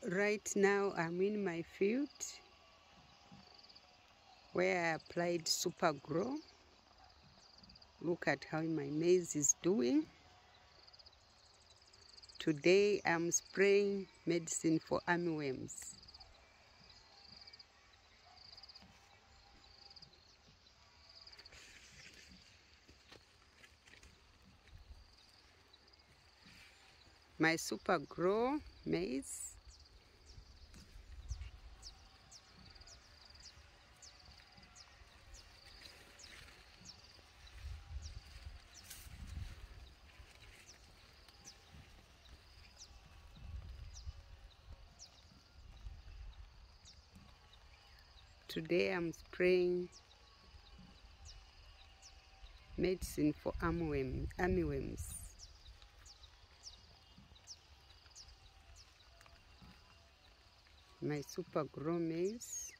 Right now I'm in my field where I applied Supergro. Look at how my maize is doing. Today I'm spraying medicine for armyworms. My Supergro maize. Today I'm spraying medicine for armyworms. My Supergro maize.